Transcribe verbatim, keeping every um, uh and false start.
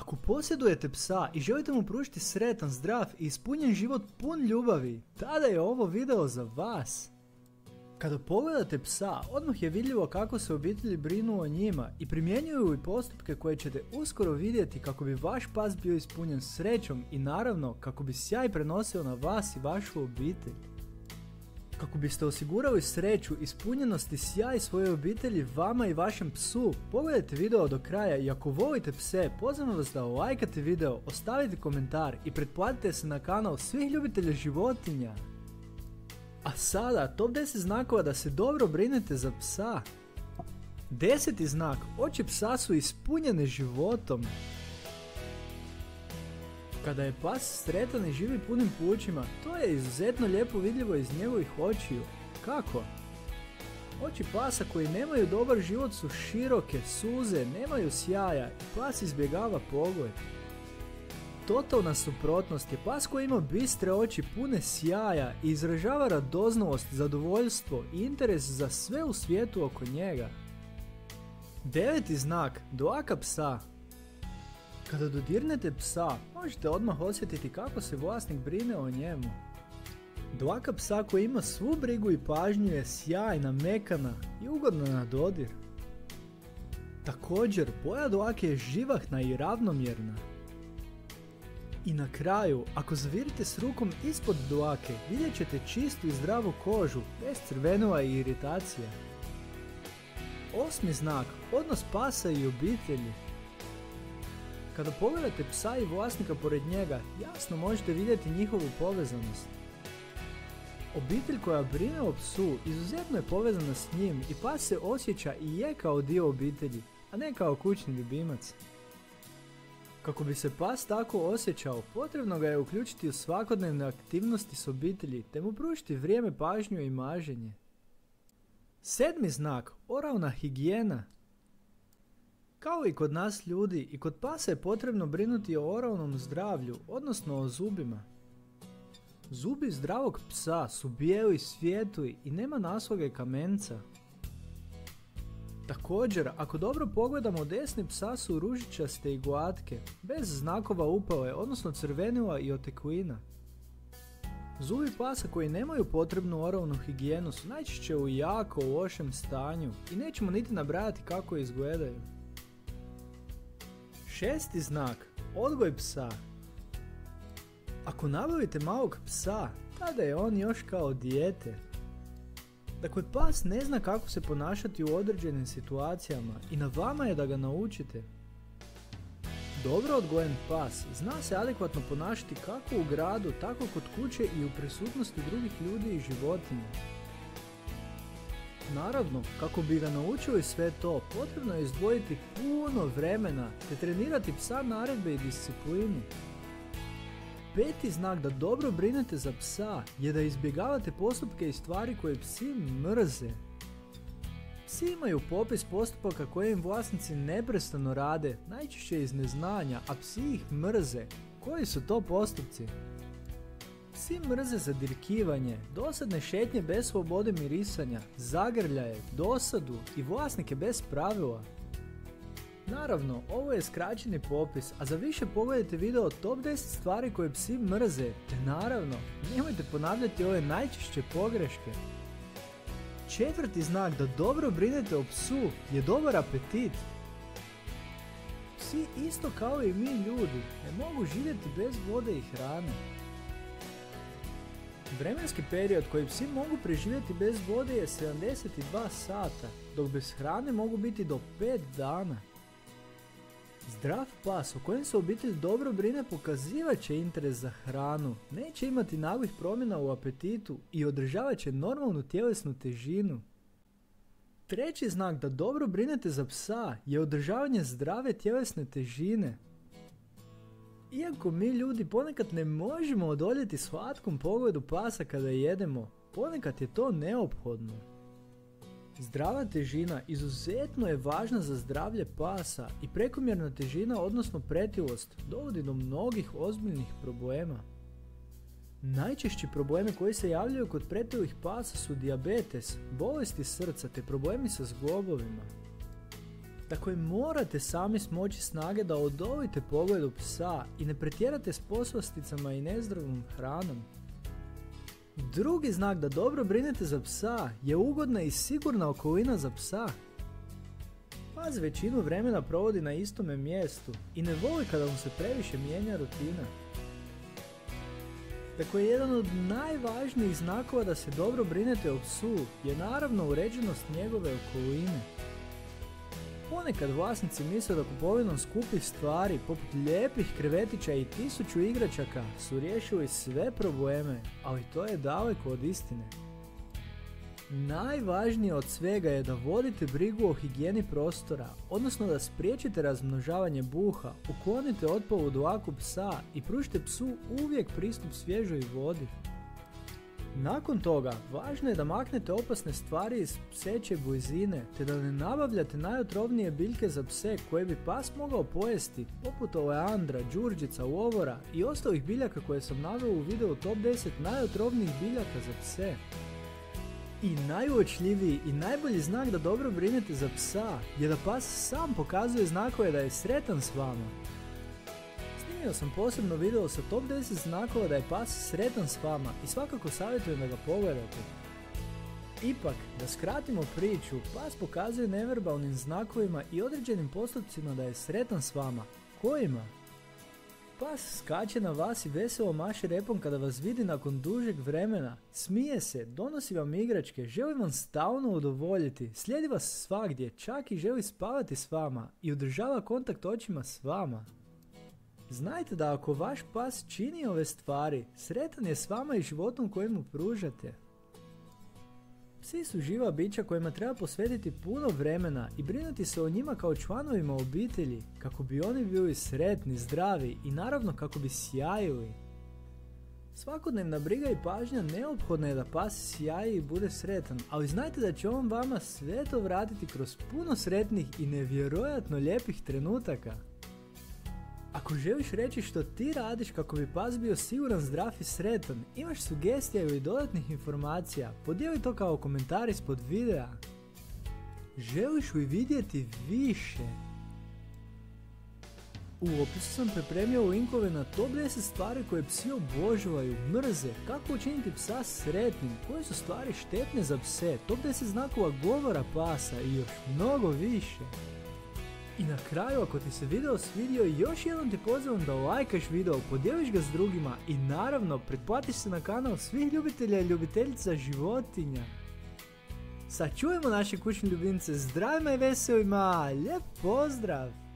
Ako posjedujete psa i želite mu pružiti sretan, zdrav i ispunjen život pun ljubavi, tada je ovo video za vas. Kada pogledate psa, odmah je vidljivo kako se obitelji brinu o njima i primjenjuju i postupke koje ćete uskoro vidjeti kako bi vaš pas bio ispunjen srećom i naravno kako bi sjaj prenosio na vas i vašu obitelj. Kako biste osigurali sreću, ispunjenost i sjaj svoje obitelji vama i vašem psu, pogledajte video do kraja i ako volite pse, pozivam vas da lajkate video, ostavite komentar i pretplatite se na kanal svih ljubitelja životinja. A sada, top deset znakova da se dobro brinete za psa. Deseti znak, oči psa su ispunjene životom. Kada je pas sretan i živi punim plućima, to je izuzetno lijepo vidljivo iz njegovih očiju. Kako? Oči pasa koji nemaju dobar život su široke, suze, nemaju sjaja i pas izbjegava pogled. Totalna suprotnost je pas koji ima bistre oči pune sjaja i izražava radoznalost, zadovoljstvo i interes za sve u svijetu oko njega. Deveti znak, dlaka psa. Kada dodirnete psa, možete odmah osjetiti kako se vlasnik brine o njemu. Dlaka psa koja ima svu brigu i pažnju je sjajna, mekana i ugodna na dodir. Također, boja dlake je živahna i ravnomjerna. I na kraju, ako zavirite s rukom ispod dlake, vidjet ćete čistu i zdravu kožu, bez crvenila i iritacije. Osmi znak, odnos pasa i obitelji. Kada pogledate psa i vlasnika pored njega, jasno možete vidjeti njihovu povezanost. Obitelj koja brine o psu izuzetno je povezana s njim i pas se osjeća i je kao dio obitelji, a ne kao kućni ljubimac. Kako bi se pas tako osjećao, potrebno ga je uključiti u svakodnevne aktivnosti s obitelji te mu pružiti vrijeme, pažnju i maženje. Sedmi znak, oralna higijena. Kao i kod nas ljudi, i kod pasa je potrebno brinuti o oralnom zdravlju, odnosno o zubima. Zubi zdravog psa su bijeli, svijetli i nema naslage kamenca. Također, ako dobro pogledamo, desni psa su ružičaste i glatke, bez znakova upale, odnosno crvenila i oteklina. Zubi pasa koji nemaju potrebnu oralnu higijenu su najčešće u jako lošem stanju i nećemo niti nabrajati kako izgledaju. Šesti znak, odgoj psa. Ako nabavite malog psa, tada je on još kao dijete. Dakle, pas ne zna kako se ponašati u određenim situacijama i na vama je da ga naučite. Dobro odgojen pas zna se adekvatno ponašati kako u gradu, tako kod kuće i u prisutnosti drugih ljudi i životinja. Naravno, kako bi ga naučili sve to, potrebno je izdvojiti puno vremena te trenirati psa naredbe i disciplinu. Peti znak da dobro brinete za psa je da izbjegavate postupke i stvari koje psi mrze. Psi imaju popis postupaka koje im vlasnici neprestano rade, najčešće iz neznanja, a psi ih mrze. Koji su to postupci? Psi mrze zadirkivanje, dosadne šetnje bez slobode mirisanja, zagrljaje, dosadu i vlasnike bez pravila. Naravno, ovo je skraćeni popis, a za više pogledajte video top deset stvari koje psi mrze, te naravno, nemojte ponavljati ove najčešće pogreške. Četvrti znak da dobro brinete o psu je dobar apetit. Psi isto kao i mi ljudi ne mogu živjeti bez vode i hrane. Vremenski period koji psi mogu preživjeti bez vode je sedamdeset dva sata, dok bez hrane mogu biti do pet dana. Zdrav pas o kojem se obitelj dobro brine pokazivat će interes za hranu, neće imati naglih promjena u apetitu i održavat će normalnu tjelesnu težinu. Treći znak da dobro brinete za psa je održavanje zdrave tjelesne težine. Iako mi ljudi ponekad ne možemo odoljeti slatkom pogledu pasa kada jedemo, ponekad je to neophodno. Zdrava težina izuzetno je važna za zdravlje pasa i prekomjerna težina, odnosno pretilost, dovodi do mnogih ozbiljnih problema. Najčešći problemi koji se javljaju kod pretilih pasa su dijabetes, bolesti srca te problemi sa zglobovima. Tako i morate sami smoći snage da odolite pogledu psa i ne pretjerate s poslasticama i nezdravom hranom. Drugi znak da dobro brinete za psa je ugodna i sigurna okolina za psa. Pas većinu vremena provodi na istome mjestu i ne voli kada mu se previše mijenja rutina. Tako je jedan od najvažnijih znakova da se dobro brinete o psu je naravno uređenost njegove okoline. Ponekad vlasnici misle da kupovinom skupih stvari poput lijepih krevetića i tisuću igračaka su riješili sve probleme, ali to je daleko od istine. Najvažnije od svega je da vodite brigu o higijeni prostora, odnosno da spriječite razmnožavanje buha, uklonite otpal u dlaku psa i pružite psu uvijek pristup svježoj vodi. Nakon toga, važno je da maknete opasne stvari iz pseće blizine, te da ne nabavljate najotrovnije biljke za pse koje bi pas mogao pojesti, poput oleandra, đurđica, lovora i ostalih biljaka koje sam naveo u videu top deset najotrovnijih biljaka za pse. I najuočljiviji i najbolji znak da dobro brinete za psa je da pas sam pokazuje znakove da je sretan s vama. Snimio sam posebno video sa top deset znakova da je pas sretan s vama i svakako savjetujem da ga pogledate. Ipak, da skratimo priču, pas pokazuje neverbalnim znakovima i određenim postupcima da je sretan s vama. Kojima? Pas skače na vas i veselo maše repom kada vas vidi nakon dužeg vremena, smije se, donosi vam igračke, želi vam stalno udovoljiti, slijedi vas svagdje, čak i želi spavati s vama i održava kontakt očima s vama. Znajte da ako vaš pas čini ove stvari, sretan je s vama i životom koji mu pružate. Psi su živa bića kojima treba posvetiti puno vremena i brinuti se o njima kao članovima obitelji, kako bi oni bili sretni, zdravi i naravno kako bi sjajili. Svakodnevna briga i pažnja neophodna je da pas sjaji i bude sretan, ali znajte da će on vama sve to vratiti kroz puno sretnih i nevjerojatno lijepih trenutaka. Ako želiš reći što ti radiš kako bi pas bio siguran, zdrav i sretan, imaš sugestija ili dodatnih informacija, podijeli to kao komentar ispod videa. Želiš li vidjeti više? U opisu sam pripremio linkove na top deset stvari koje psi obožavaju, mrze, kako učiniti psa sretnim, koje su stvari štetne za pse, top deset znakova govora pasa i još mnogo više. I na kraju, ako ti se video svidio, još jednom ti pozivam da lajkaš video, podijeliš ga s drugima i naravno pretplatiš se na kanal svih ljubitelja i ljubiteljica životinja. Sačuvajmo naše kućne ljubimce zdravima i veselima, lijep pozdrav!